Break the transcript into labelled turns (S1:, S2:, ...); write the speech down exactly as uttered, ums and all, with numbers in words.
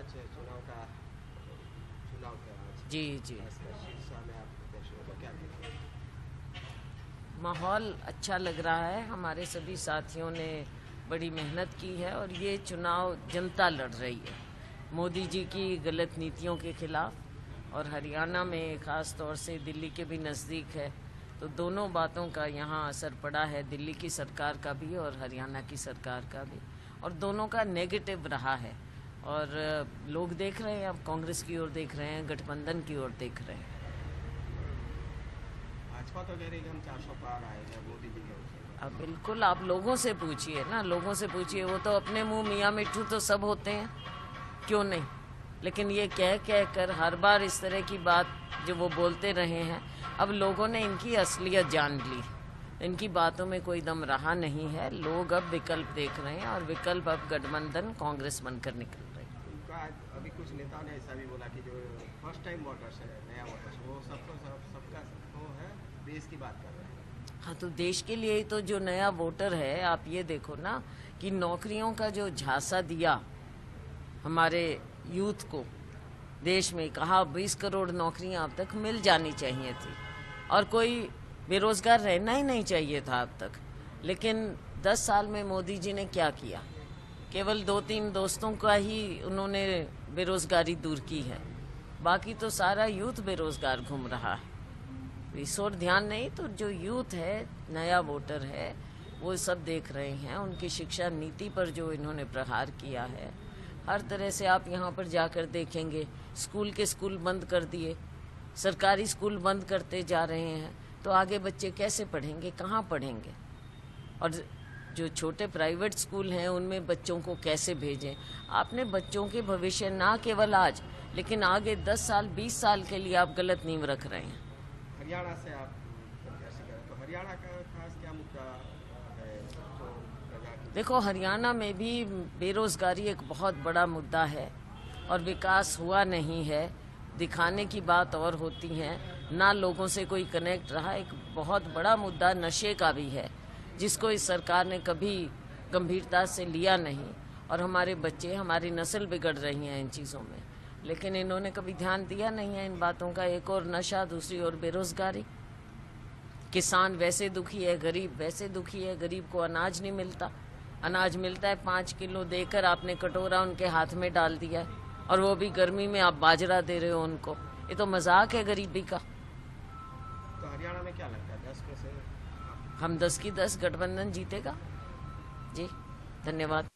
S1: आज चुनाव का चुनाव है आज।
S2: जी जी
S1: शीर्षा में आप प्रत्याशियों को क्या देखें?
S2: माहौल अच्छा लग रहा है। हमारे सभी साथियों ने बड़ी मेहनत की है और ये चुनाव जनता लड़ रही है मोदी जी की गलत नीतियों के खिलाफ। और हरियाणा में ख़ास तौर से दिल्ली के भी नज़दीक है, तो दोनों बातों का यहाँ असर पड़ा है, दिल्ली की सरकार का भी और हरियाणा की सरकार का भी, और दोनों का नेगेटिव रहा है। और लोग देख रहे हैं, अब कांग्रेस की ओर देख रहे हैं, गठबंधन की ओर देख रहे हैं।
S1: भाजपा तो कह रही है कि हम चार सौ पार आएंगे मोदी जी के ओर।
S2: अब बिल्कुल आप लोगों से पूछिए ना, लोगों से पूछिए, वो तो अपने मुंह मियाँ मिट्ठू तो सब होते हैं, क्यों नहीं। लेकिन ये कह कह कर हर बार इस तरह की बात जो वो बोलते रहे हैं, अब लोगों ने इनकी असलियत जान ली, इनकी बातों में कोई दम रहा नहीं है। लोग अब विकल्प देख रहे हैं और विकल्प अब गठबंधन कांग्रेस बनकर निकल रहे हैं।
S1: उनका अभी कुछ नेताओं ने ऐसा भी बोला कि जो फर्स्ट टाइम वोटर्स है, नया वोटर्स, वो सबको सब सबका वो है, देश की बात कर रहे हैं।
S2: हाँ, तो देश के लिए ही तो जो नया वोटर है, आप ये देखो ना कि नौकरियों का जो झांसा दिया हमारे यूथ को देश में, कहा बीस करोड़ नौकरियां अब तक मिल जानी चाहिए थी और कोई बेरोजगार रहना ही नहीं चाहिए था अब तक। लेकिन दस साल में मोदी जी ने क्या किया? केवल दो तीन दोस्तों का ही उन्होंने बेरोजगारी दूर की है, बाकी तो सारा यूथ बेरोजगार घूम रहा है। इस ओर ध्यान नहीं, तो जो यूथ है, नया वोटर है, वो सब देख रहे हैं। उनकी शिक्षा नीति पर जो इन्होंने प्रहार किया है, हर तरह से आप यहाँ पर जाकर देखेंगे, स्कूल के स्कूल बंद कर दिए, सरकारी स्कूल बंद करते जा रहे हैं, तो आगे बच्चे कैसे पढ़ेंगे, कहाँ पढ़ेंगे? और जो छोटे प्राइवेट स्कूल हैं उनमें बच्चों को कैसे भेजें? आपने बच्चों के भविष्य ना केवल आज, लेकिन आगे दस साल बीस साल के लिए आप गलत नींव रख रहे हैं।
S1: हरियाणा से आप प्रत्याशी करें तो हरियाणा का खास क्या मुद्दा है जो
S2: देखो, हरियाणा में भी बेरोजगारी एक बहुत बड़ा मुद्दा है और विकास हुआ नहीं है। दिखाने की बात और होती है, ना लोगों से कोई कनेक्ट रहा। एक बहुत बड़ा मुद्दा नशे का भी है, जिसको इस सरकार ने कभी गंभीरता से लिया नहीं, और हमारे बच्चे, हमारी नस्ल बिगड़ रही है इन चीज़ों में, लेकिन इन्होंने कभी ध्यान दिया नहीं है इन बातों का। एक और नशा, दूसरी ओर बेरोजगारी। किसान वैसे दुखी है, गरीब वैसे दुखी है। गरीब को अनाज नहीं मिलता, अनाज मिलता है पाँच किलो देकर आपने कटोरा उनके हाथ में डाल दिया है, और वो भी गर्मी में आप बाजरा दे रहे हो उनको। ये तो मजाक है गरीबी का।
S1: तो हरियाणा में क्या लगता है, दस में से
S2: हम दस की दस गठबंधन जीतेगा। जी, धन्यवाद।